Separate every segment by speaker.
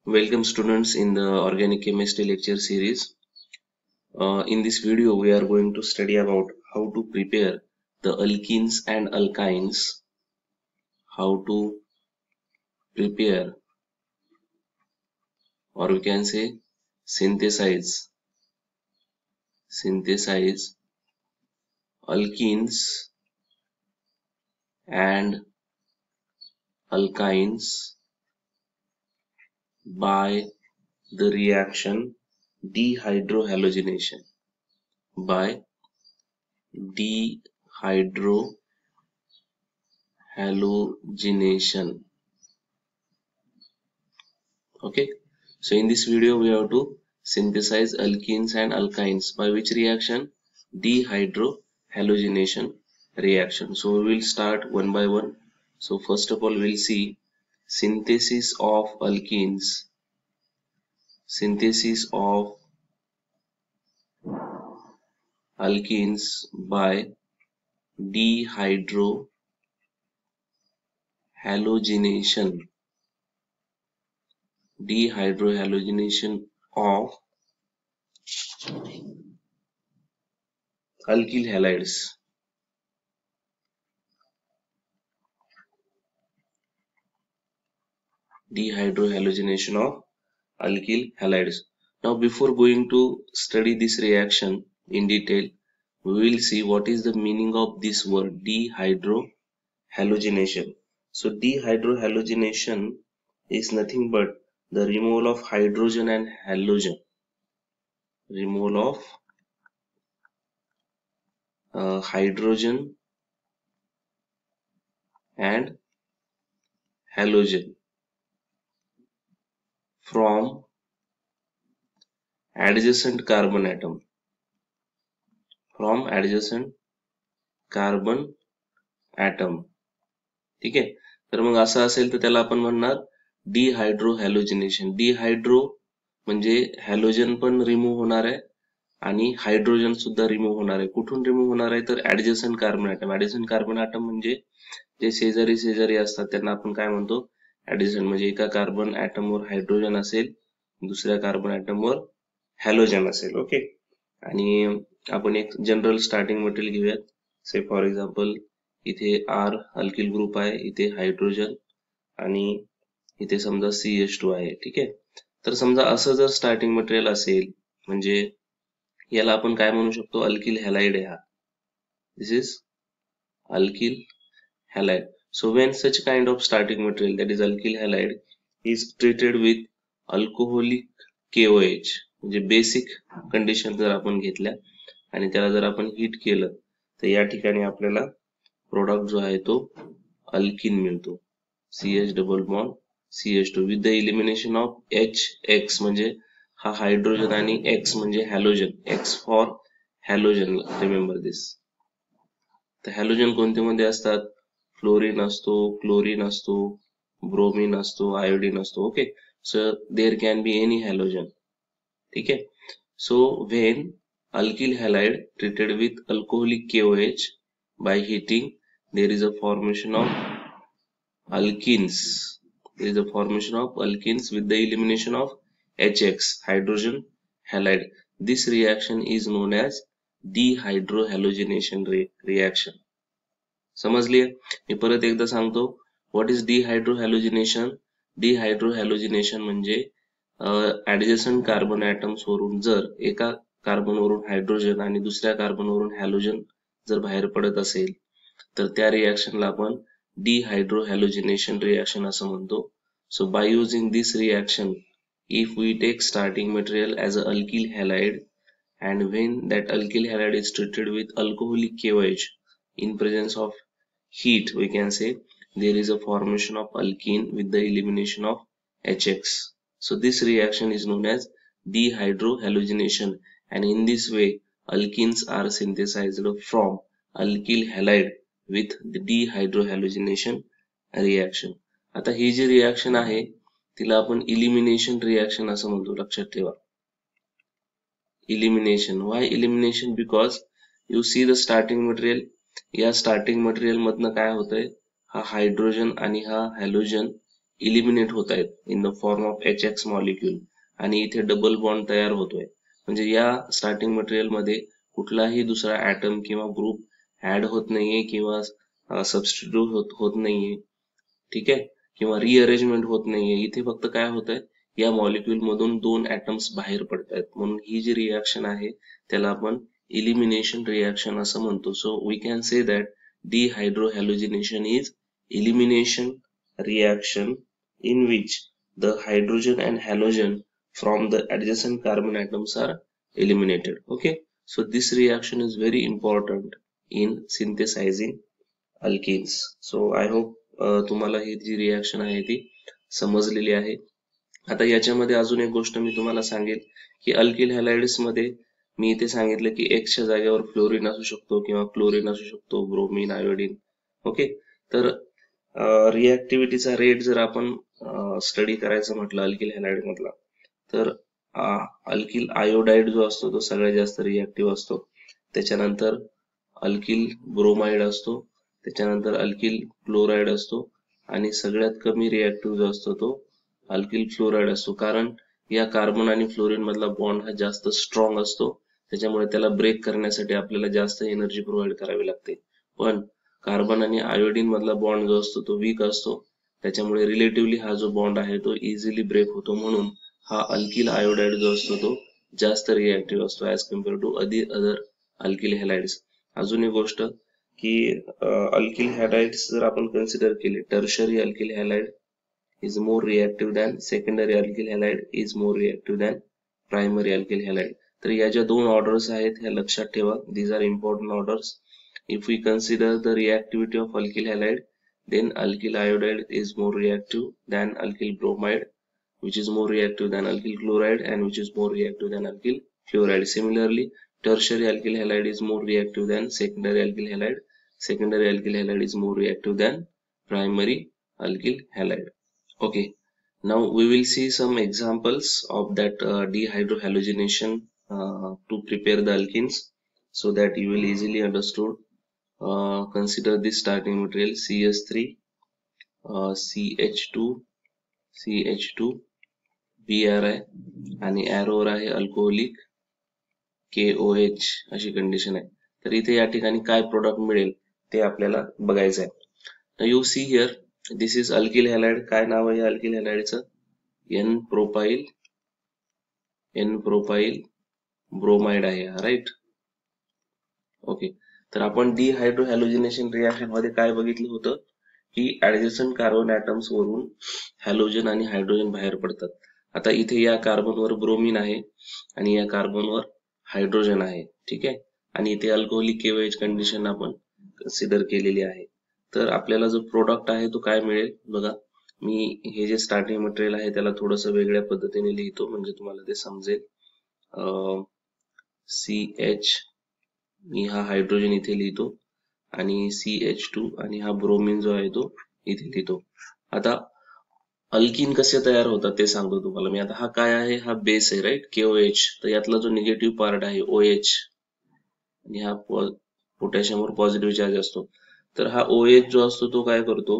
Speaker 1: Welcome students in the organic chemistry lecture series. In this video we are going to study about how to prepare the alkenes and alkynes, how to prepare or we can say synthesize alkenes and alkynes by the reaction dehydrohalogenation. By dehydrohalogenation. Okay, so in this video we have to synthesize alkenes and alkynes by which reaction? Dehydrohalogenation reaction. So we will start one by one. So first of all we'll see synthesis of alkenes. Synthesis of alkenes by dehydrohalogenation. Dehydrohalogenation of alkyl halides. Dehydrohalogenation of alkyl halides. Now before going to study this reaction in detail, we will see what is the meaning of this word dehydrohalogenation. So dehydrohalogenation is nothing but the removal of hydrogen and halogen. Removal of hydrogen and halogen from adjacent carbon atom. From adjacent carbon atom. ठीक आहे, तर मग असं असेल तर त्याला आपण म्हणणार डिहायड्रोहॅलोजिनेशन. डिहायड्रो म्हणजे हॅलोजन पण रिमूव्ह होणार आहे आणि हायड्रोजन सुद्धा रिमूव्ह होणार आहे. कुठून रिमूव्ह होणार आहे तर adjacent carbon atom. Adjacent carbon atom म्हणजे जे शेजारी शेजारी असतात त्यांना आपण काय म्हणतो? ऍडजसंट. म्हणजे एका कार्बन ऍटमवर हायड्रोजन असेल, दुसऱ्या कार्बन ऍटमवर हॅलोजन असेल. ओके, आणि आपण एक जनरल स्टार्टिंग मटेरियल घेऊयात. से फॉर एक्झाम्पल इथे R अल्किल ग्रुप आहे, इथे हायड्रोजन आणि इथे समजा CH2 आहे. ठीक आहे, तर समजा असं जर स्टार्टिंग मटेरियल असेल म्हणजे याला आपण काय म्हणू शकतो? अल्किल हॅलाइड आहे हा. This is alkyl halide. So when such kind of starting material that is alkyl halide is treated with alcoholic KOH म्हणजे बेसिक कंडिशन जर आपण घेतल्या आणि त्याला जर आपण हीट केलं तर या ठिकाणी आपल्याला प्रोडक्ट जो आहे तो अल्किन मिळतो. CH double bond CH2 with the elimination of HX म्हणजे हा हायड्रोजन आणि X म्हणजे halogen. X for halogen, remember this. तर हॅलोजन कोणते मध्ये असतात? फ्लोरीन असतो, क्लोरीन असतो, ब्रोमीन असतो, आयोडीन असतो. Okay, so there can be any halogen. ठीक आहे, so when alkyl halide treated with alcoholic KOH by heating, there is a formation of alkenes. There is a formation of alkenes with the elimination of HX, hydrogen halide. This reaction is known as dehydrohalogenation reaction. समजली? मी परत एकदा सांगतो. What is dehydrohalogenation? Dehydrohalogenation म्हणजे adjacent carbon atoms वरून जर एका carbon वरून hydrogen आणि दुसऱ्या कार्बन वरून हॅलोजन जर बाहेर पडत असेल तर त्या रिएक्शनला आपण डिहायड्रोहॅलोजिनेशन रिएक्शन असं म्हणतो. So by using this reaction, if we take starting material as a alkyl halide and when that alkyl halide is treated with alcoholic KOH in presence of heat, we can say there is a formation of alkene with the elimination of HX. So this reaction is known as dehydrohalogenation, and in this way alkenes are synthesized from alkyl halide with the dehydrohalogenation reaction. आता ही जी reaction आहे तिला आपण elimination reaction असं म्हणतो. लक्षात ठेवा, elimination. Why elimination? Because you see the starting material. या starting material मधनं काय होतंय? हा हायड्रोजन आणि हा हॅलोजन इलिमिनेट होत आहेत in the form of HX molecule आणि इथे डबल बॉन्ड तयार होतोय. म्हणजे या स्टार्टिंग मटेरियल मध्ये कुठलाही दुसरा ऍटम किंवा ग्रुप ऍड होत नाहीये किंवा सबस्टिट्यूट होत नाहीये, ठीक आहे, किंवा रिअरेंजमेंट होत नाहीये. इथे फक्त काय होतंय, या मॉलिक्यूल मधून 2 ऍटम्स बाहेर पडतायत. म्हणून ही जी रिएक्शन आहे त्याला आपण इलिमिनेशन रिएक्शन असं म्हणतो. So we can say that dehydrohalogenation is elimination reaction in which the hydrogen and halogen from the adjacent carbon atoms are eliminated. Okay, so this reaction is very important in synthesizing alkenes. So I hope तुम्हाला ही जी reaction आहे ती समजलेली आहे. आता याच्यामध्ये अजून एक गोष्ट मी तुम्हाला सांगेल की अल्किल हॅलाइड्स मध्ये मी इथे सांगितलं की X च्या जागेवर फ्लोरीन असू शकतो किंवा क्लोरीन असू शकतो, ब्रोमीन, आयोडीन. ओके, तर रिएक्टिव्हिटीचा रेट जर आपण स्टडी करायचं म्हटलं अल्किल हॅलाइड मधला, तर अल्किल आयोडाइड जो असतो तो सगळ्यात जास्त रिएक्टिव्ह असतो. त्याच्यानंतर अल्किल ब्रोमाइड असतो, त्याच्यानंतर अल्किल क्लोराइड असतो आणि सगळ्यात कमी रिएक्टिव्ह जो असतो तो अल्किल फ्लोराइड असतो. कारण या कार्बन आणि फ्लोरीन मधला बॉन्ड हा जास्त स्ट्रॉंग असतो, त्याच्यामुळे त्याला ब्रेक करण्यासाठी आपल्याला जास्त एनर्जी प्रोव्हाइड करावी लागते. पण कार्बन आणि आयोडीन मधला बॉन्ड जो असतो तो वीक असतो, त्याच्यामुळे रिलेटिव्हली हा जो बॉन्ड आहे तो इझिली ब्रेक होतो. म्हणून हा अल्किल आयोडाइड जो असतो तो जास्त रिएक्टिव्ह असतो as compare to other alkyl halides. अजून एक गोष्ट की अल्किल हॅलाइड्स जर आपण कन्सिडर केले, tertiary alkyl halide is more reactive than secondary alkyl halide is more reactive than primary alkyl halide. तर या ज्या दोन ऑर्डर्स आहेत ह्या लक्षात ठेवा. these are important orders. If we consider the reactivity of alkyl halide, then alkyl iodide is more reactive than alkyl bromide, which is more reactive than alkyl chloride, and which is more reactive than alkyl fluoride. Similarly, tertiary alkyl halide is more reactive than secondary alkyl halide. Secondary alkyl halide is more reactive than primary alkyl halide. Okay, now we will see some examples of that dehydrohalogenation to prepare the alkenes, so that you will easily understood. Consider this starting material CS3, CH2, CH2, BRI आणि arrow आहे alcoholic KOH अशी condition आहे. तर इथे या ठिकाणी काय product मिळेल ते आपल्याला बघायचं आहे. Now you see here, this is alkyl halide. काय नाव आहे अल्किल हॅलाइडचं? N प्रोपाइल ब्रोमाइड आहे, राईट. ओके, तर आपण डिहायड्रोहॅलोजिनेशन रिएक्शन मध्ये काय बघितलं होतं की ऍडजस्टंट कार्बन ऍटम्स वरून हॅलोजन आणि हायड्रोजन बाहेर पडतात. आता इथे या कार्बनवर ब्रोमीन आहे आणि या कार्बनवर हायड्रोजन आहे, ठीक आहे, आणि इथे अल्कोहोलिक KOH कंडिशन आपण कन्सिडर केलेली आहे. तर आपल्याला जो प्रोडक्ट आहे तो काय मिळेल बघा. मी हे जे स्टार्टिंग मटेरियल आहे त्याला थोडस वेगळ्या पद्धतीने लिहितो म्हणजे तुम्हाला ते समजेल. CH, मी हा हायड्रोजन इथे लिहितो आणि CH2 आणि हा ब्रोमीन जो आहे तो इथे लिहितो. आता अल्किन कसे तयार होतात ते सांगतो तुम्हाला मी. आता हा काय आहे, हा बेस आहे, राईट, KOH. तर यातला जो निगेटिव्ह पार्ट आहे OH आणि हा पोटॅशियमवर पॉझिटिव्ह चार्ज असतो. तर हा OH जो असतो तो काय करतो,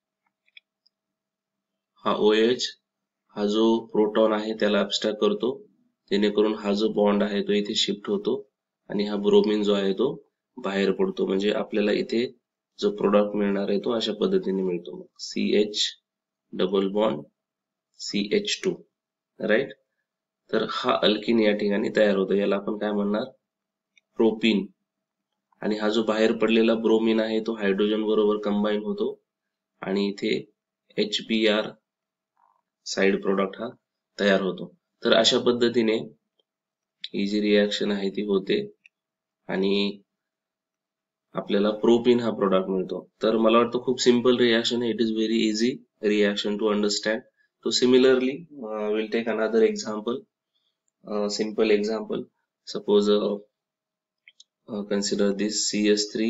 Speaker 1: हा OH हा जो प्रोटॉन आहे त्याला अबस्ट्रॅक्ट करतो, जेणेकरून हा जो बॉन्ड आहे तो इथे शिफ्ट होतो आणि हा ब्रोमीन जो आहे तो बाहेर पडतो. म्हणजे आपल्याला इथे जो प्रोडक्ट मिळणार आहे तो अशा पद्धतीने मिळतो. CH double bond CH2, right. तर हा अल्किन या ठिकाणी तयार होतो. याला आपण काय म्हणणार, प्रोपीन. आणि हा जो बाहेर पडलेला ब्रोमीन आहे तो हायड्रोजन बरोबर कंबाईन होतो आणि इथे HBr साइड प्रोडक्ट हा तयार होतो. तर अशा पद्धतीने ही जी रिएक्शन आहे ती होते आणि आपल्याला प्रोपीन हा प्रोडक्ट मिळतो. तर मला वाटतं खूप सिंपल रिएक्शन आहे. It is very easy reaction to understand. तो similarly will take another example, simple example. Suppose consider this CS3,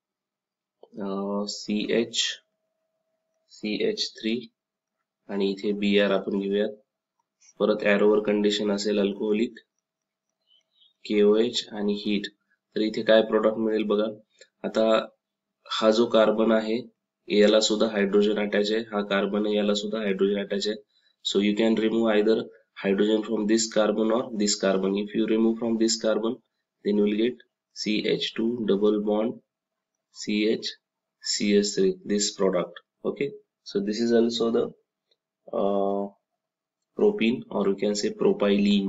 Speaker 1: CH3 आणि इथे Br आपण घेऊयात. परत एरोवर कंडिशन असेल अल्कोहोलिक KOH आणि हीट. तर इथे काय प्रोडक्ट मिळेल बघा. आता हा जो कार्बन आहे याला सुद्धा हायड्रोजन अटॅच आहे, हा कार्बन आहे याला सुद्धा हायड्रोजन अटॅच आहे. So you can remove either hydrogen from this carbon or this carbon. If you remove from this carbon, then you will get CH2 double bond CH CH3, this product. Okay, so this is also the propene, or you can say propylene.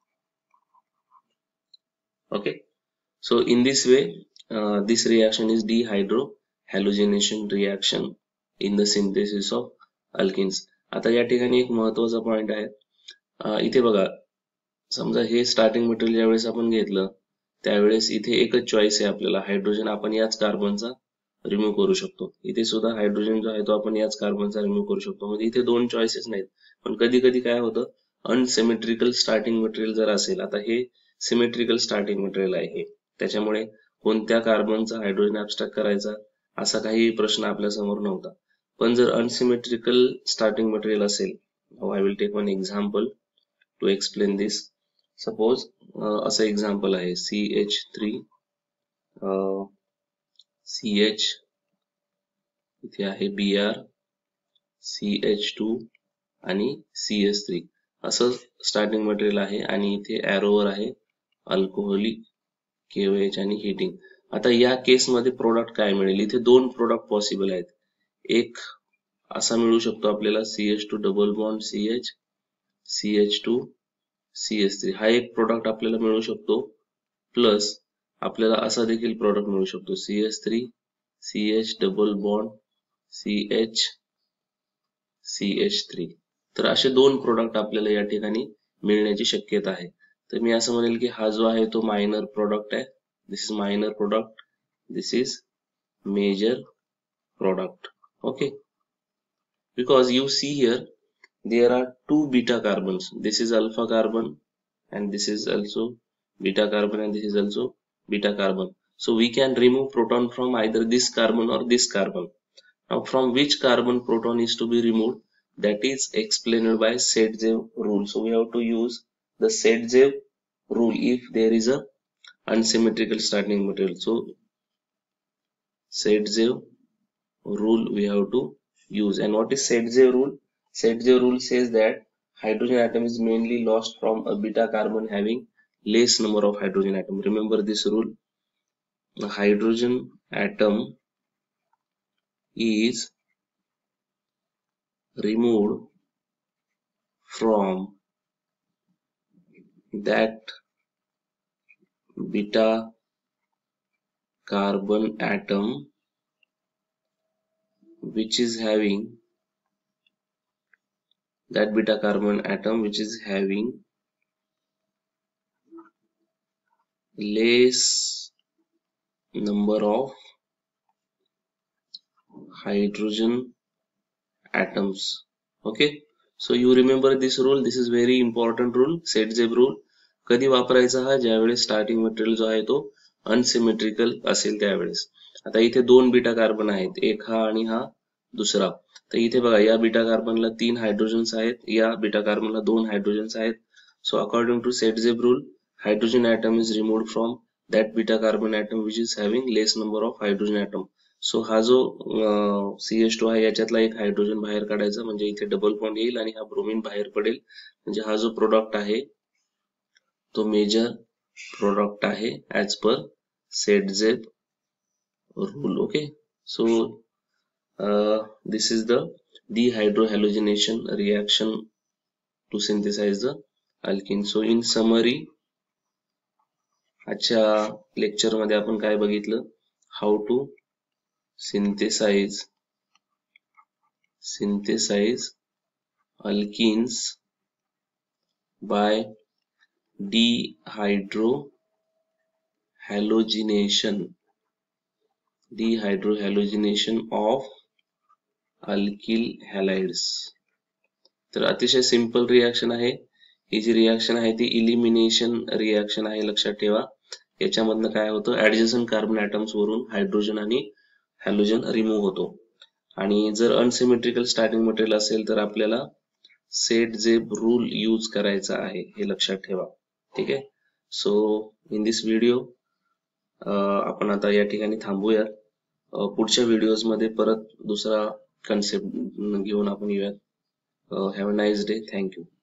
Speaker 1: Okay, so in this way this reaction is dehydrohalogenation reaction in the synthesis of alkenes. आता या ठिकाणी एक महत्वाचा point आहे, इथे बघा, समजा हे स्टार्टिंग मटेरियल ज्यावेळेस आपण घेतलं त्यावेळेस इथे एकच चॉईस आहे आपल्याला, हायड्रोजन आपण याच कार्बनचा रिमूव्ह करू शकतो. इथे सुद्धा हायड्रोजन जो आहे तो आपण याच कार्बनचा रिमूव्ह करू शकतो. म्हणजे इथे दोन चॉईसेस नाहीत. पण कधी कधी काय होतं, अनसिमेट्रिकल स्टार्टिंग मटेरियल जर असेल, आता हे सिमेट्रिकल स्टार्टिंग मटेरियल आहे हे, त्याच्यामुळे कोणत्या कार्बनचा हायड्रोजन ऍब्स्ट्रॅक्ट करायचा असा काही प्रश्न आपल्या समोर नव्हता. पण जर अनसिमेट्रिकल स्टार्टिंग मटेरियल असेल, I will take one example to explain this. Suppose असं एक्झाम्पल आहे CH3 CH, इथे आहे Br CH2 आणि CH3 असं स्टार्टिंग मटेरियल आहे, आणि इथे एरोवर आहे अल्कोहोलिक KOH आणि हीटिंग. आता या केस मध्ये प्रोडक्ट काय मिळेल, इथे दोन प्रोडक्ट पॉसिबल आहेत. एक असा मिळू शकतो आपल्याला CH2 double bond CH CH2 CH3, हा एक प्रोडक्ट आपल्याला मिळू शकतो. प्लस आपल्याला असा देखील प्रोडक्ट मिळू शकतो CH3 CH double bond CH CH3. तर असे दोन प्रोडक्ट आपल्याला या ठिकाणी मिळण्याची शक्यता आहे. तर मी असं म्हणेल की हा जो आहे तो मायनर प्रोडक्ट आहे. This is minor product, this is major product. Okay, because you see here there are two beta carbons, this is alpha carbon and this is also beta carbon and this is also beta carbon. So we can remove proton from either this carbon or this carbon. Now from which carbon proton is to be removed, that is explained by Sedgwick rule. So we have to use the Sedgwick rule if there is a unsymmetrical starting material. So Sedgwick rule we have to use. And what is Sedgwick rule? Sedgwick rule says that hydrogen atom is mainly lost from a beta carbon having less number of hydrogen atom. Remember this rule. The hydrogen atom is removed from that beta carbon atom which is having less number of hydrogen atoms. Okay, so you remember this rule. This is very important rule, Sedgwick rule. कधी वापरायचा हा, ज्यावेळेस starting material जो आहे तो unsymmetrical असेल त्यावेळेस. आता इथे दोन बीटा कार्बन आहेत, एक हा आणि हा दुसरा. तर इथे बघा, या बीटा कार्बनला 3 हायड्रोजन्स आहेत, या बीटा कार्बनला 2 हायड्रोजन्स आहेत. So according to Sedgwick rule, hydrogen atom is removed from that beta carbon atom which is having less number of hydrogen atom. So हा जो CH2 आहे याच्यातला एक हायड्रोजन बाहेर काढायचा, म्हणजे इथे डबल बॉन्ड येईल आणि हा ब्रोमीन बाहेर पडेल. म्हणजे हा जो प्रोडक्ट आहे तो मेजर प्रोडक्ट आहे as per Sedgwick rule. Okay, so this is the dehydrohalogenation reaction to synthesize the alkene. So in summary, आजच्या लेक्चर मध्ये आपण काय बघितलं, how to synthesize alkenes by dehydrohalogenation of alkyl halides. तर अतिशय सिंपल रिएक्शन आहे ही. जी reaction आहे ती इलिमिनेशन रिएक्शन आहे, लक्षात ठेवा. याच्यामधनं काय होतं, ऍडजसंट कार्बन ऍटम्स वरून हायड्रोजन आणि हॅलोजन रिमूव्ह होतो. आणि जर अनसिमेट्रिकल स्टार्टिंग मटेरियल असेल तर आपल्याला Sedgwick रूल यूज करायचा आहे, हे लक्षात ठेवा. ठीक आहे. सो इन दिस व्हिडिओ आपण आता या ठिकाणी थांबूयात. पुढच्या व्हिडिओज मध्ये परत दुसरा कन्सेप्ट घेऊन आपण येऊयात. Have a nice day. Thank you.